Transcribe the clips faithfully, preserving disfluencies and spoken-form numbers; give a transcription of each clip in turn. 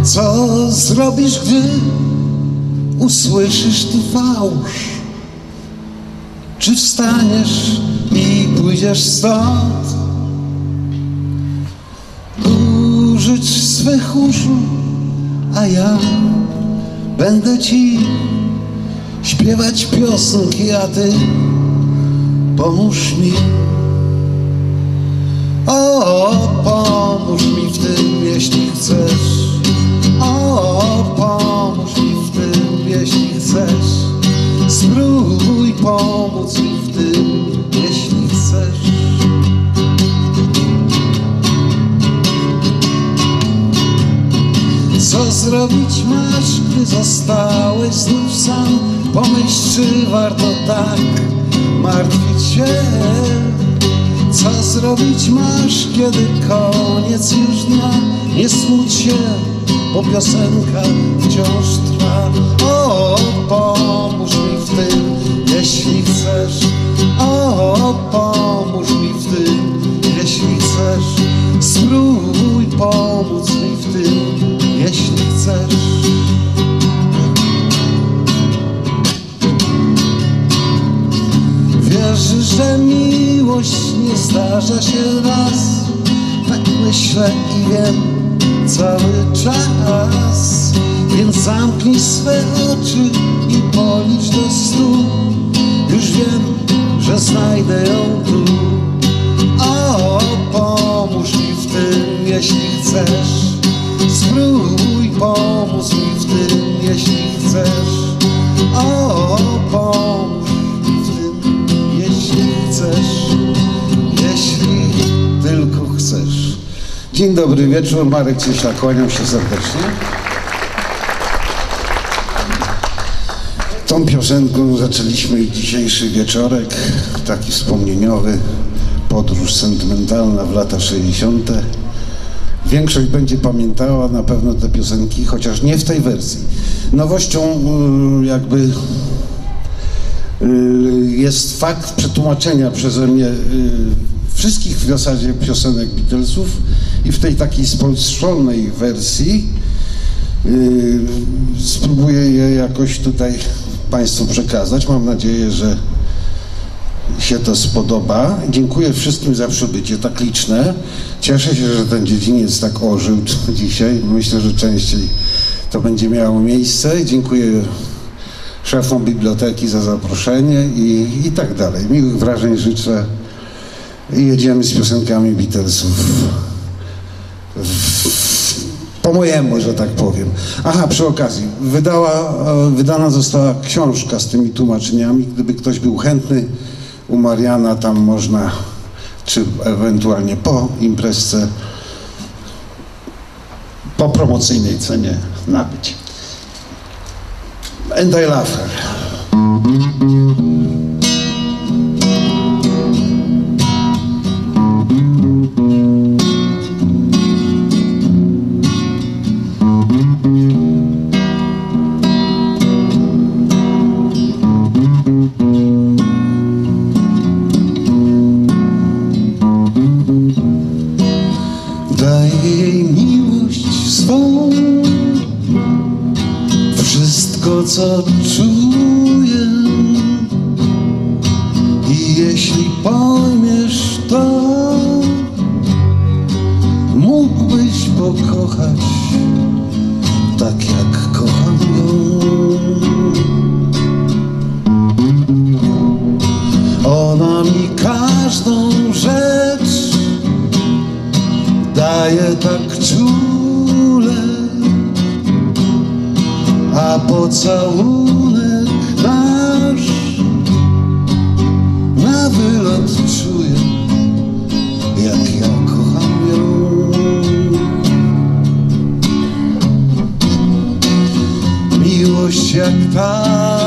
Co zrobisz, gdy usłyszysz ty fałsz? Czy wstaniesz i pójdziesz stąd? Użyć swych uszu, a ja będę ci śpiewać piosenki, a ty pomóż mi. O, pomóż mi w tym, jeśli chcesz. O, pomóż mi w tym, jeśli chcesz. Spróbuj pomóc mi w tym, jeśli chcesz. Co zrobić masz, gdy zostałeś znów sam? Pomyśl, czy warto tak martwić się? Co zrobić masz, kiedy koniec już dnia? Nie smuć się, bo piosenka wciąż trwa. O, pomóż mi w tym, jeśli chcesz. O, pomóż mi w tym, jeśli chcesz. Spróbuj pomóc mi w tym, jeśli chcesz. Wierzysz, że miłość nie zdarza się raz? Tak myślę i wiem cały czas. Więc zamknij swe oczy i policz do stu. Już wiem, że znajdę ją tu. O, pomóż mi w tym, jeśli chcesz. Spróbuj pomóc mi w tym, jeśli chcesz. O, pomóż mi w tym, jeśli chcesz. Jeśli tylko chcesz. Dzień dobry wieczór, Marek Cieśla, kłaniam się serdecznie. Tą piosenką zaczęliśmy dzisiejszy wieczorek, taki wspomnieniowy, podróż sentymentalna w lata sześćdziesiąte. Większość będzie pamiętała na pewno te piosenki, chociaż nie w tej wersji. Nowością jakby jest fakt przetłumaczenia przeze mnie wszystkich w zasadzie piosenek Beatlesów i w tej takiej spolszczonej wersji spróbuję je jakoś tutaj Państwu przekazać. Mam nadzieję, że się to spodoba. Dziękuję wszystkim za przybycie tak liczne. Cieszę się, że ten dziedziniec tak ożył dzisiaj. Myślę, że częściej to będzie miało miejsce. Dziękuję szefom biblioteki za zaproszenie i, i tak dalej. Miłych wrażeń życzę i jedziemy z piosenkami Beatlesów. Po mojemu, że tak powiem. Aha, przy okazji, wydała, wydana została książka z tymi tłumaczeniami. Gdyby ktoś był chętny, u Mariana tam można, czy ewentualnie po imprezce, po promocyjnej cenie nabyć. And I love her. Daję jej miłość swą, wszystko co czuję. I jeśli pojmiesz to, mógłbyś pokochać tak jak kocham ją. Ona mi każdą rzecz daje tak czule, a pocałunek nasz na wylot czuję, jak ja kocham ją. Miłość jak ta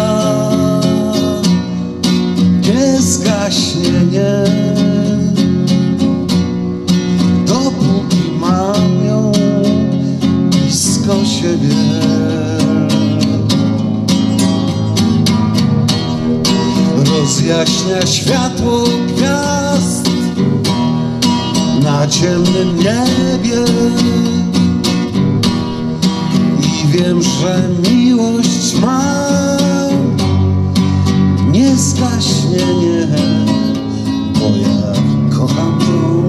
nie zgaśnie, nie, dopóki mam ją blisko siebie. Rozjaśnia światło gwiazd na ciemnym niebie wiem, że miłość ma nie zgaśnie, nie, bo ja kocham ją.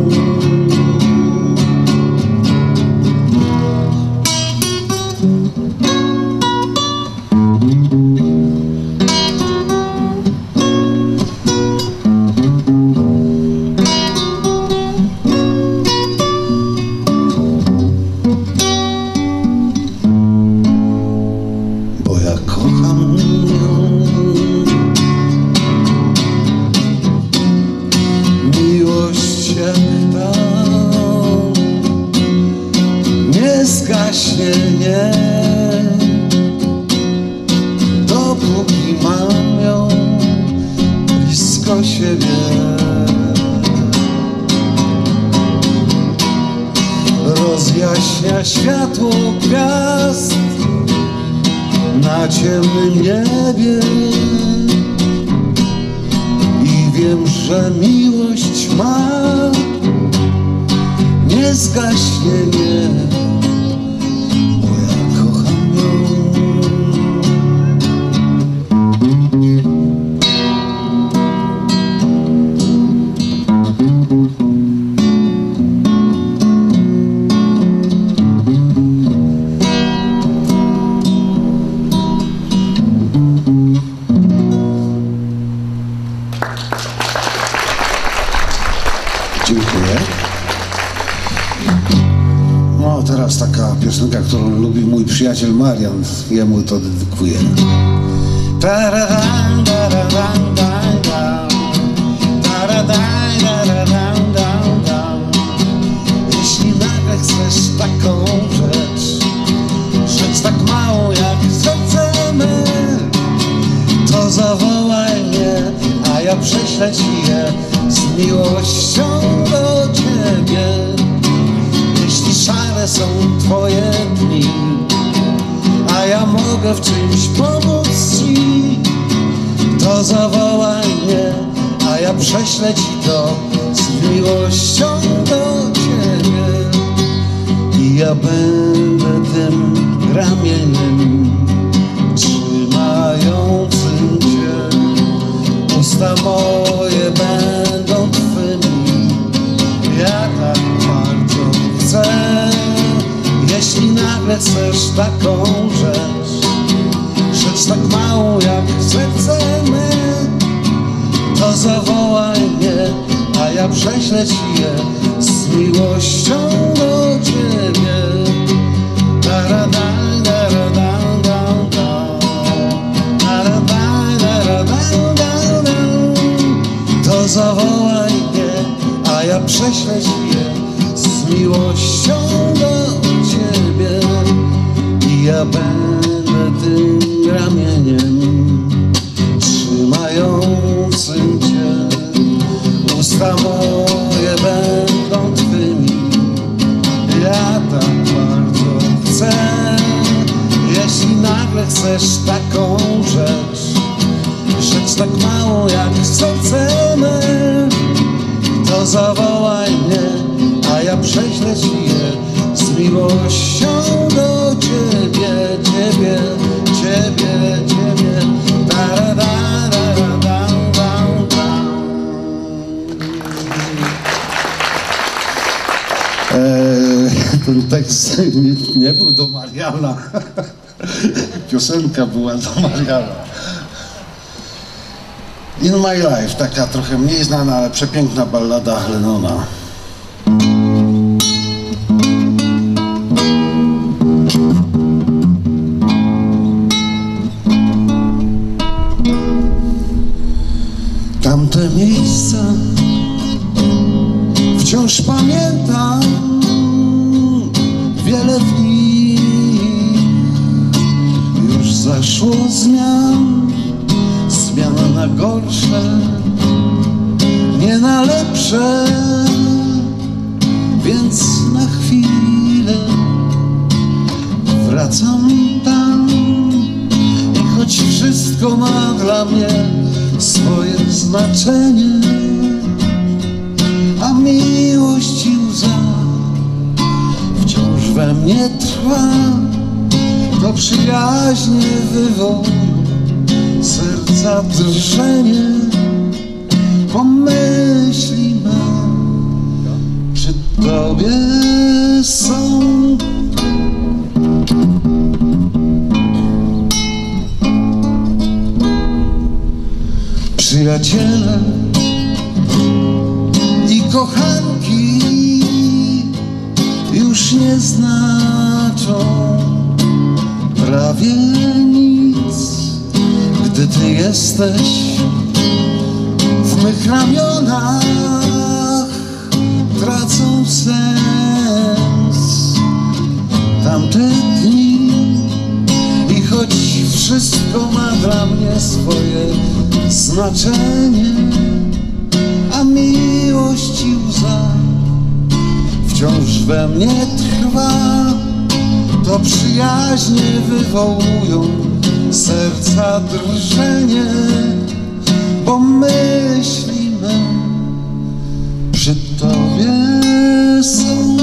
Bo ja kocham ją. Miłość jak ta nie zgaśnie, nie, dopóki mam ją blisko siebie. Rozjaśnia światło gwiazd na ciemnym niebie i wiem, że miłość ma nie zgaśnie, nie, bo ja kocham ją. Dziękuję. No teraz taka piosenka, którą lubi mój przyjaciel Marian. Jemu to dedykuję. Jeśli nagle chcesz taką rzecz, rzecz tak małą jak serce me, to zawołaj mnie, a ja prześlę ci je z miłością do ciebie. Jeśli szare są twoje dni, a ja mogę w czymś pomóc ci, to zawołaj mnie, a ja prześlę ci to z miłością do ciebie. I ja będę tym ramieniem trzymającym cię. Usta moje będą twymi, ja tak bardzo chcę. Jeśli nagle chcesz taką rzecz, rzecz tak małą jak serce me, to zawołaj mnie, a ja prześlę ci je z miłością do ciebie. Da-ra-da, da-ra-da, da-da, da-ra-da, da-ra-da, da-da. To zawołaj mnie, a ja prześlę ci je z miłością do ciebie. I ja będę tym ramieniem trzymającym cię. Usta moje będą twymi, ja tak bardzo chcę. Jeśli nagle chcesz taką rzecz, rzecz tak małą jak serce me, to zawołaj mnie, a ja prześlę ci je z miłością do ciebie, ciebie, ciebie, ciebie. Da, da, da, da, da, da, da. Eee, ten tekst nie, nie był do Mariana. Piosenka była do Mariana. In My Life, taka trochę mniej znana, ale przepiękna ballada Lennona. Tamte miejsca wciąż pamiętam, wiele w nich już zaszło zmian. Zmiana na gorsze, nie na lepsze, więc na chwilę wracam tam. I choć wszystko ma dla mnie swoje znaczenie, a miłość i łza wciąż we mnie trwa, to przyjaźnie wywołują serca drżenie, pomyśli me przy Tobie są. Przyjaciele i kochanki już nie znaczą prawie nic, gdy Ty jesteś w mych ramionach, tracą sens tamte dni. I choć wszystko ma dla mnie swoje znaczenie, a miłość i łza wciąż we mnie trwa, to przyjaźnie wywołują serca drżenie, bo myśli me przy Tobie są.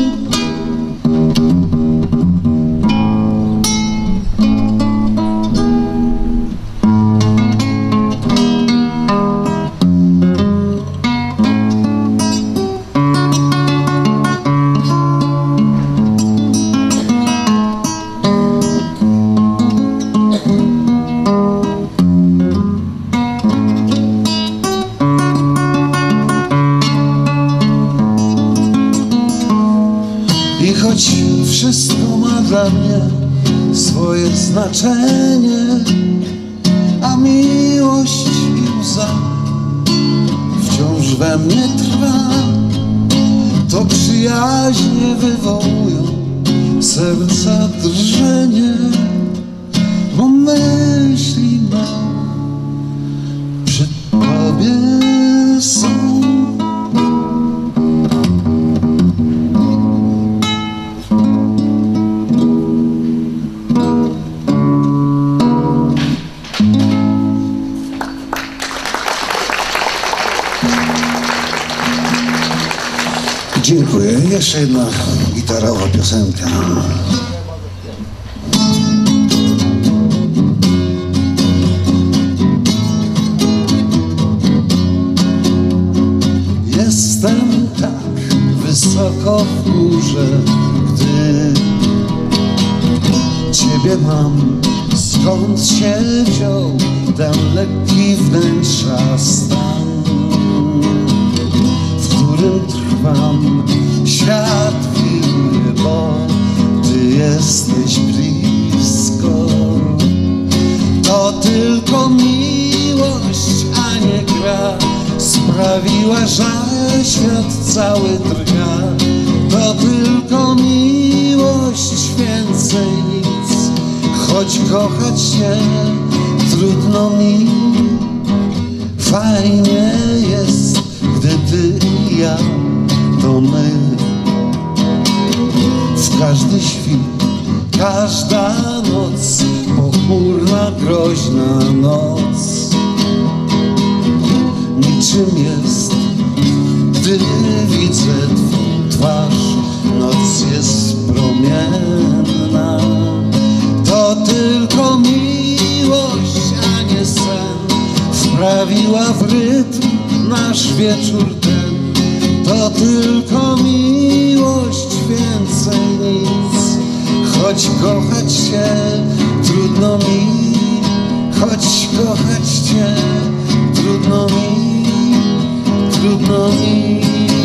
I choć wszystko ma dla mnie swoje znaczenie, a miłość i łza wciąż we mnie trwa, to przyjaźnie wywołują serca drżenie, bo myśli me przy Tobie są. Dziękuję. Jeszcze jedna gitarowa piosenka. Jestem tak wysoko w górze, gdy Ciebie mam. Skąd się wziął ten lekki wnętrza stan, w którym trwam? Świat wiruje, bo Ty jesteś blisko. To tylko miłość, a nie gra, sprawiła, że świat cały drga. To tylko miłość, więcej nic, choć kochać Cię trudno mi. Fajnie jest, gdy Ty i ja, to my. W każdy świt, każda noc, pochmurna, groźna noc, niczym jest, gdy widzę Twą twarz. Noc jest promienna, to tylko miłość, a nie sen, wprawiła w rytm nasz wieczór ten. To tylko miłość, więcej nic, choć kochać Cię trudno mi, choć kochać Cię trudno mi, trudno mi.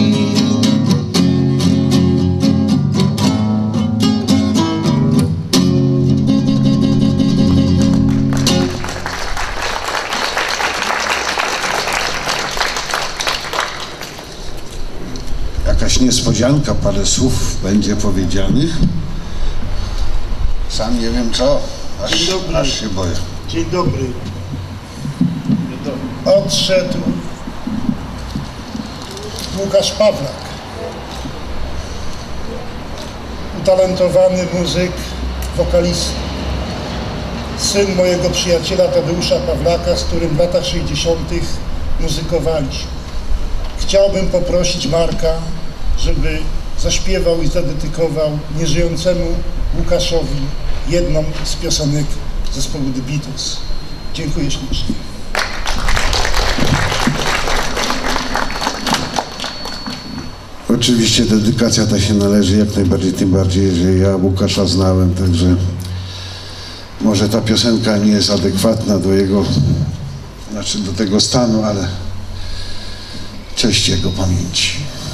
Jakaś niespodzianka, parę słów będzie powiedzianych. Sam nie wiem co, aż, aż się boję. Dzień dobry. Odszedł Łukasz Pawlak, utalentowany muzyk, wokalista, syn mojego przyjaciela Tadeusza Pawlaka, z którym w latach sześćdziesiątych muzykowaliśmy. Chciałbym poprosić Marka, żeby zaśpiewał i zadedykował nieżyjącemu Łukaszowi jedną z piosenek zespołu The Beatles. Dziękuję ślicznie. Oczywiście dedykacja ta się należy jak najbardziej, tym bardziej, że ja Łukasza znałem, także może ta piosenka nie jest adekwatna do jego, znaczy do tego stanu, ale cześć jego pamięci.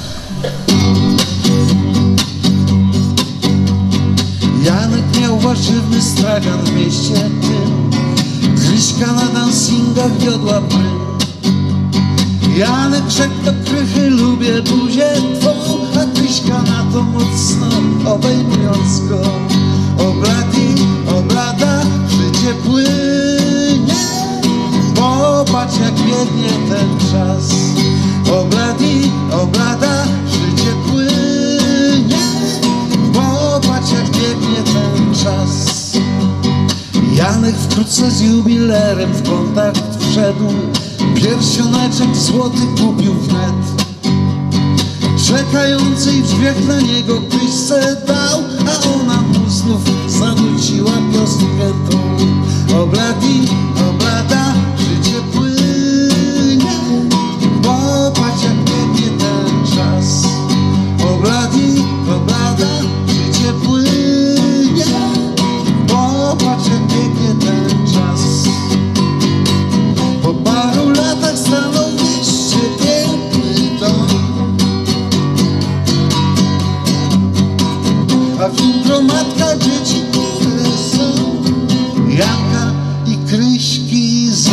Janek miał warzywny stragan w mieście tym, Kryśka na dancingach wiodła prym. Janek rzekł do Krychy, lubię buzię twą, a Kryśka na to mocno obejmując go. Obladi, oblada, życie płynie, popatrz jak biegnie ten czas. Obladi, oblada, życie płynie, popatrz jak biegnie ten czas. Janek wkrótce z jubilerem w kontakt wszedł, pierścioneczek złoty kupił wnet. Czekającej w drzwiach na niego Kryśce dał, a ona mu znów zanuciła piosenkę tą. Obladi, oblada, życie płynie, popatrz jak biegnie ten czas. Obladi, oblada, życie płynie, popatrz jak biegnie ten czas. Po paru latach stanął w mieście piękny dom, a w nim gromadka dzieci, które są Janka i Kryśki Z.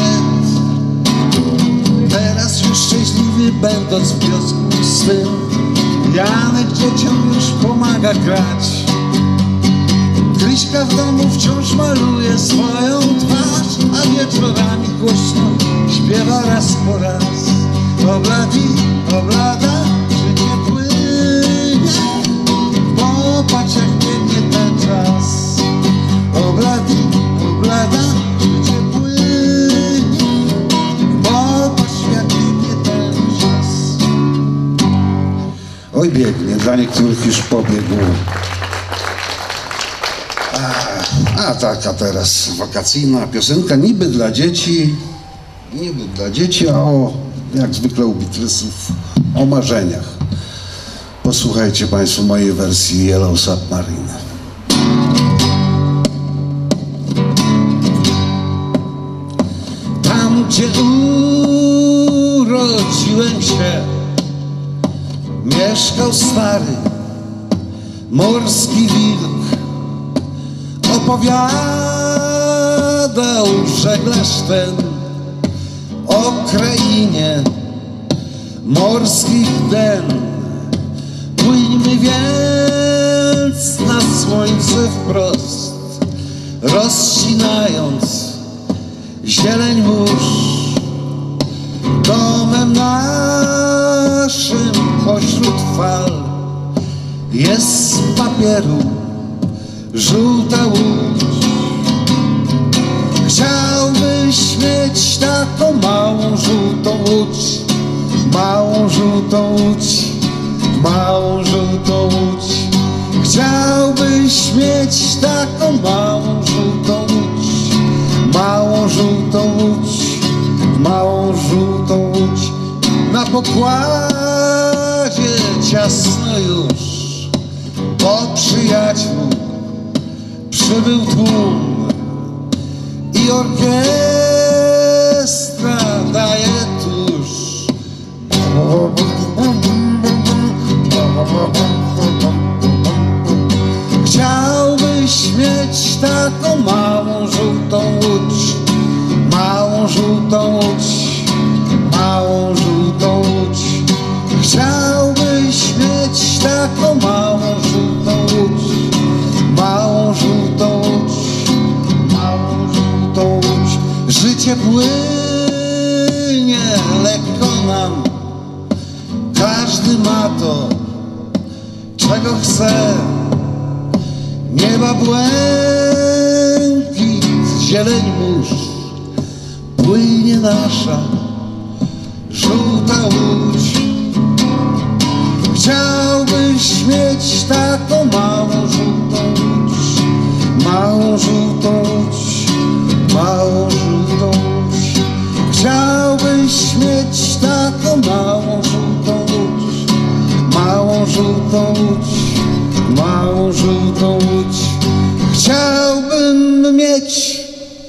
Teraz już szczęśliwy będąc w kiosku swym, Janek dzieciom już pomaga grać. Kryśka w domu wciąż maluje swoją twarz, a wieczorami głośno śpiewa raz po raz. Obladi, oblada, życie płynie, popatrz jak biegnie ten czas. Obladi, oblada, życie płynie, popatrz jak biegnie ten czas. Oj biegnie, dla niektórych już pobiegł. A, a taka teraz wakacyjna piosenka, niby dla dzieci, niby dla dzieci, a o, jak zwykle u Beatlesów, o marzeniach. Posłuchajcie Państwo mojej wersji Yellow Submarine. Tam gdzie urodziłem się, mieszkał stary morski wilk. Opowiadał żeglarz ten o krainie morskich den. Płyńmy więc na słońce wprost, rozcinając zieleń mórz. Domem naszym pośród fal jest z papieru żółta łódź. Chciałbyś mieć taką małą żółtą łódź, małą żółtą łódź, małą żółtą łódź. Chciałbyś mieć taką małą żółtą łódź, małą żółtą łódź, małą żółtą łódź. Na pokładzie ciasno już, bo przyjaciół przybył tłum i orkiestra daje tuż. Chciałbyś mieć taką małą żółtą łódź, małą żółtą łódź, małą żółtą łódź. Chciałbyś mieć taką małą żółtą łódź, małą żółtą łódź, małą żółtą łódź. Życie płynie lekko nam, każdy ma to, czego chce. Nieba błękit, zieleń mórz, płynie nasza żółta łódź. Chciałbyś mieć taką małą żółtą łódź, małą żółtą łódź, małą żółtą łódź. Chciałbyś mieć taką małą żółtą łódź, małą żółtą łódź, małą żółtą łódź. Chciałbym mieć.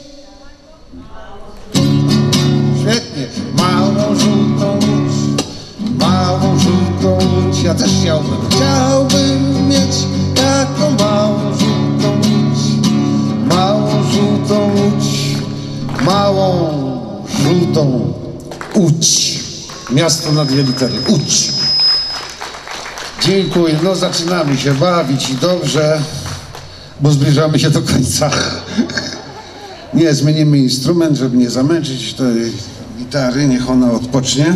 Świetnie, małą żółtą łódź, małą żółtą łódź. Ja też chciałbym, chciałbym mieć taką małą żółtą łódź, małą żółtą łódź, małą żółtą łódź. Miasto na dwie litery, Łódź. Dziękuję, no zaczynamy się bawić i dobrze, bo zbliżamy się do końca. Nie, zmienimy instrument, żeby nie zamęczyć tej gitary, niech ona odpocznie.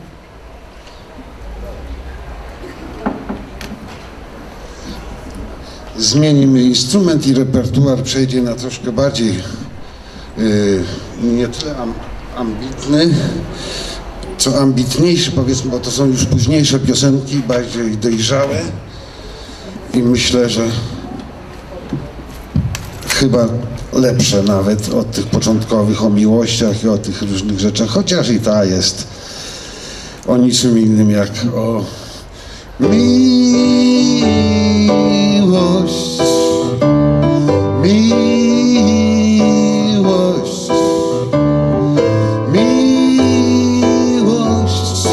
Zmienimy instrument i repertuar przejdzie na troszkę bardziej yy, nie tyle am, ambitny, co ambitniejszy, powiedzmy, bo to są już późniejsze piosenki, bardziej dojrzałe i myślę, że chyba lepsze nawet od tych początkowych o miłościach i o tych różnych rzeczach, chociaż i ta jest o niczym innym jak o miłość, miłość, miłość.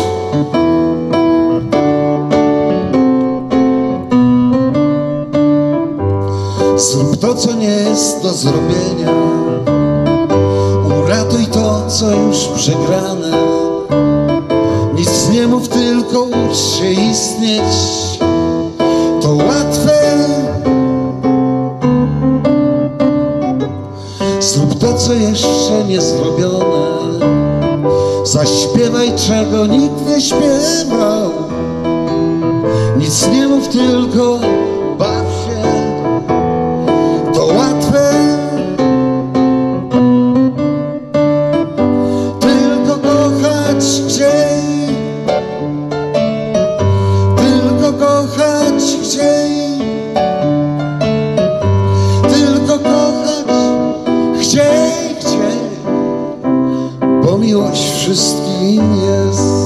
Zrób to, co nie jest do zrobienia, uratuj to, co już przegrane. Nic nie mów, tylko ucz się istnieć, to łatwe. Zrób to, co jeszcze nie zrobione, zaśpiewaj, czego nikt nie śpiewał. Nic nie mów, tylko baw się, to łatwe. Tylko kochać chciej, tylko kochać chciej, tylko kochać chciej, chciej, bo miłość wszystkim jest.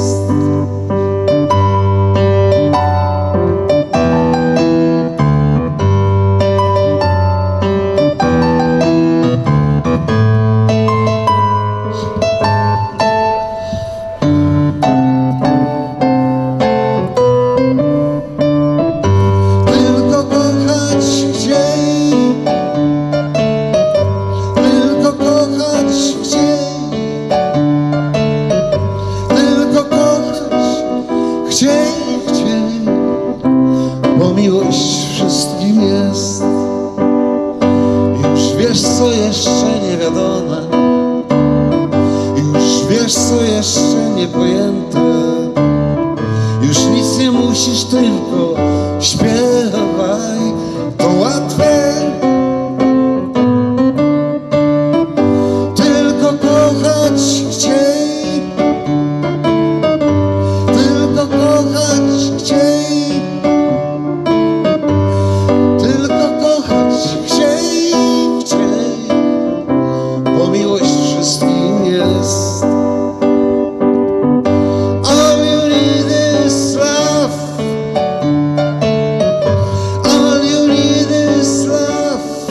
Chciej, chciej, bo miłość wszystkim jest. Już wiesz, co jeszcze niewiadome, już wiesz, co jeszcze niepojęte. Już nic nie musisz, tylko śpiewaj, to łatwe. Tylko kochać chciej, tylko kochać chciej, tylko kochać chciej, chciej, bo miłość wszystkim jest. All you need is love, all you need is love,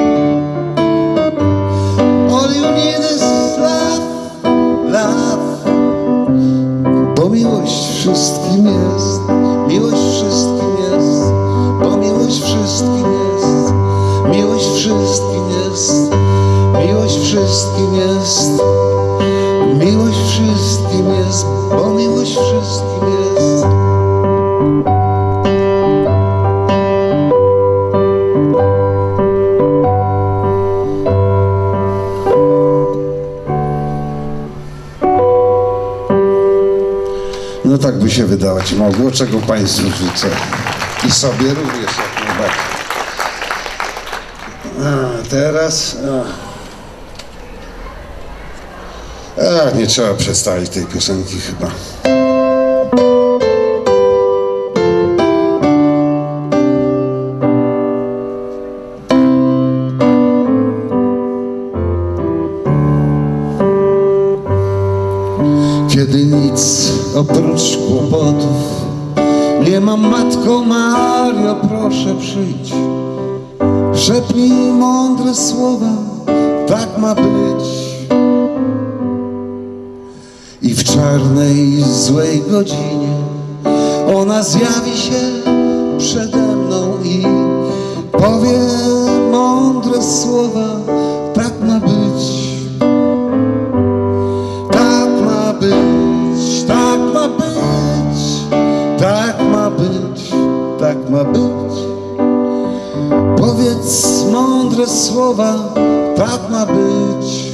all you need is love, love, bo miłość wszystkim jest, miłość wszystkim jest, bo miłość wszystkim jest, miłość wszystkim jest, miłość wszystkim jest, miłość wszystkim jest, bo miłość wszystkim jest. No tak by się wydawać mogło, czego Państwu życzę i sobie również jak najbardziej. A teraz... A, a, nie trzeba przedstawić tej piosenki chyba. kłopotów nie mam, Matko Mario, proszę przyjdź. Szepnij mądre słowa, tak ma być. I w czarnej, złej godzinie ona zjawi się przede mną i powie mądre słowa, tak ma być. Tak ma być, tak ma być, tak ma być, tak ma być. Powiedz mądre słowa, tak ma być.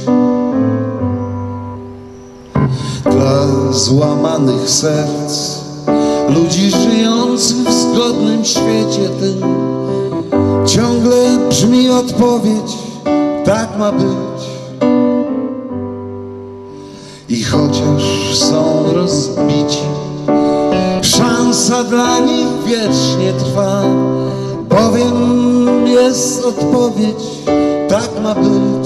Dla złamanych serc, ludzi żyjących w zgodnym świecie tym, ciągle brzmi odpowiedź, tak ma być. I chociaż są rozbici, szansa dla nich wiecznie trwa, bowiem jest odpowiedź, tak ma być.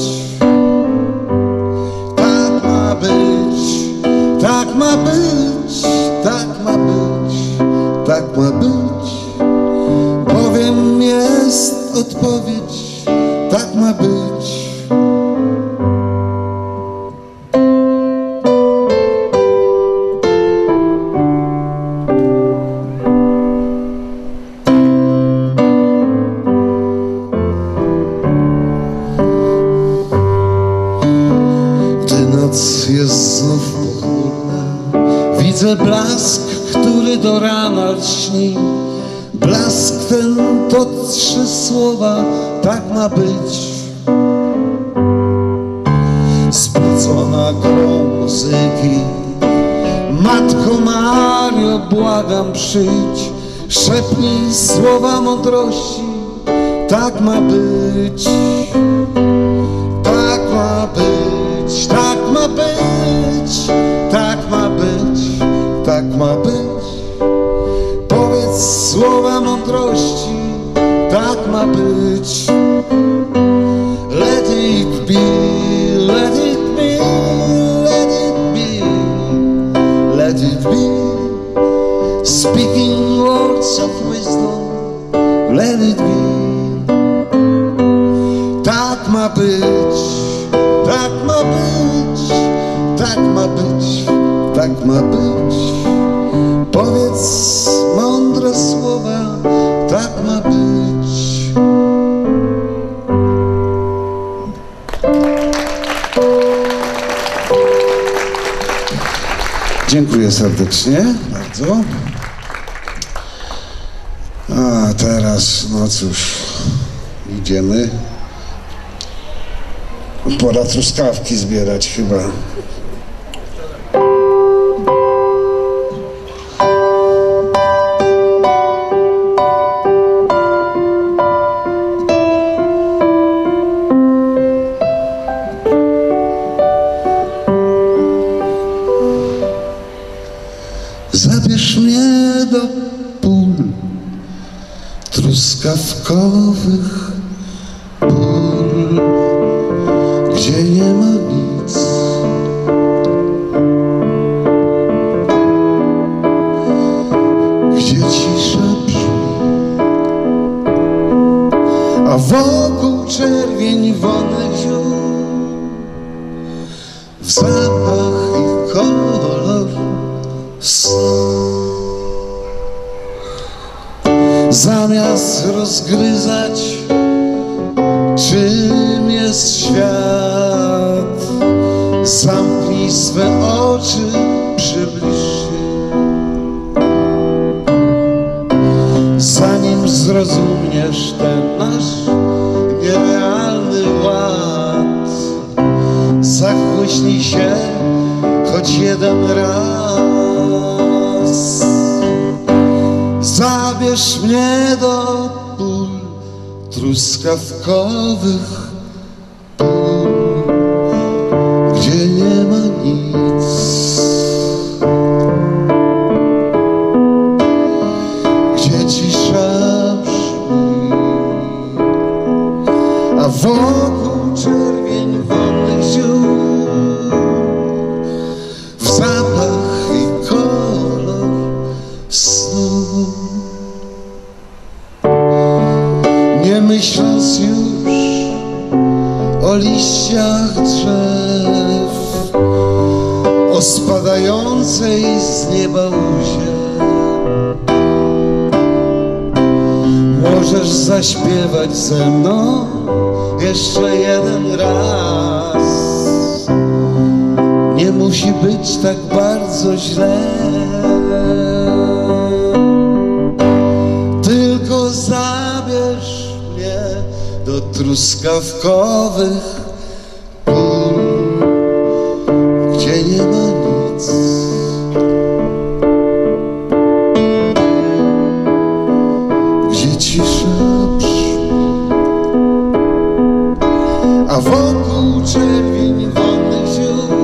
Tak ma być, tak ma być, tak ma być, tak ma być, bowiem jest odpowiedź, tak ma być. Noc jest znów pochmurna, widzę blask, który do rana lśni. Blask ten to trzy słowa, tak ma być. Spocona grą muzyki, Matko Mario, błagam przyjdź. Szepnij słowa mądrości, tak ma być. Tak ma być, tak ma być, tak ma być, tak ma być. Powiedz słowa mądrości, tak ma być. Let it be, let it be, let it be, let it be. Speaking words of wisdom, let it be. Tak ma być, tak ma być, tak ma być, tak ma być. Powiedz mądre słowa, tak ma być. Dziękuję serdecznie, bardzo. A teraz, no cóż, idziemy. Pora truskawki zbierać chyba. Zabierz mnie do pól truskawkowych, pól, gdzie nie ma nic, gdzie cisza brzmi, a wokół czerwień wonnych ziół, w zapach i kolor snu. Zamiast rozgryzać, czym jest świat, zamknij swe oczy, przybliż się, zanim zrozumiesz ten nasz nierealny ład. Zachłyśnij się choć jeden raz. Zabierz mnie do pól truskawkowych, pól, gdzie nie ma nic, gdzie cisza brzmi, a wokół czerwień wonnych ziół, w zapach i kolor myśląc już o liściach drzew, o spadającej z nieba łzie. Możesz zaśpiewać ze mną jeszcze jeden raz. Nie musi być tak bardzo źle. Tylko zabierz mnie do truskawkowych pól, gdzie nie ma nic. Gdzie cisza brzmi, a wokół czerwień wonnych ziół,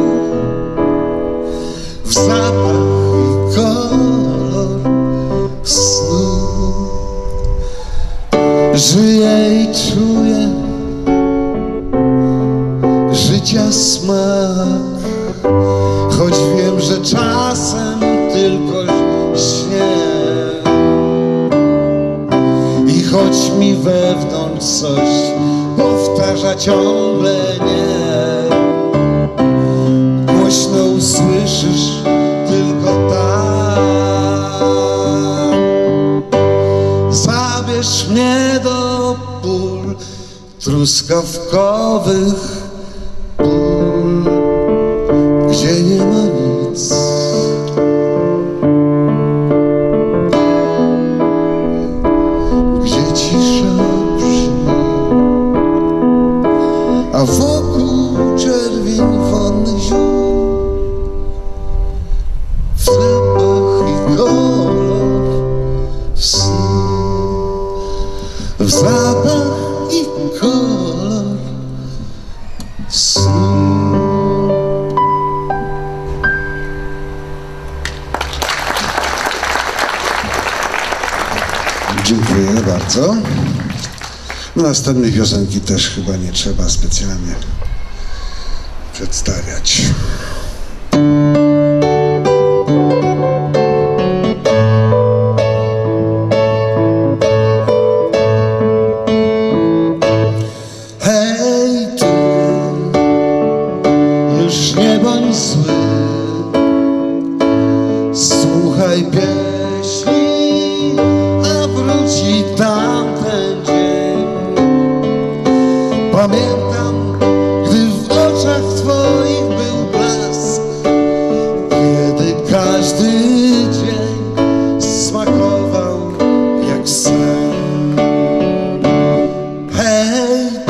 w zapach i kolor snu. Żyję i czuję życia smak, choć wiem, że czasem tylko śnię. I choć mi wewnątrz coś powtarza ciągle nie, głośno usłyszysz tylko tak. Zabierz mnie do pól truskawkowych, pól, gdzie nie ma nic. Gdzie cisza brzmi, a wokół czerwień wonnych ziół, w zapach i kolor snu. W zapach i kolor snu. Dziękuję bardzo. Następnej piosenki też chyba nie trzeba specjalnie przedstawiać. Hej ty, już nie bądź zły, słuchaj pieśni, a wróci tamten dzień. Pamiętam, gdy w oczach twoich był blask, kiedy każdy dzień smakował jak sen. Hej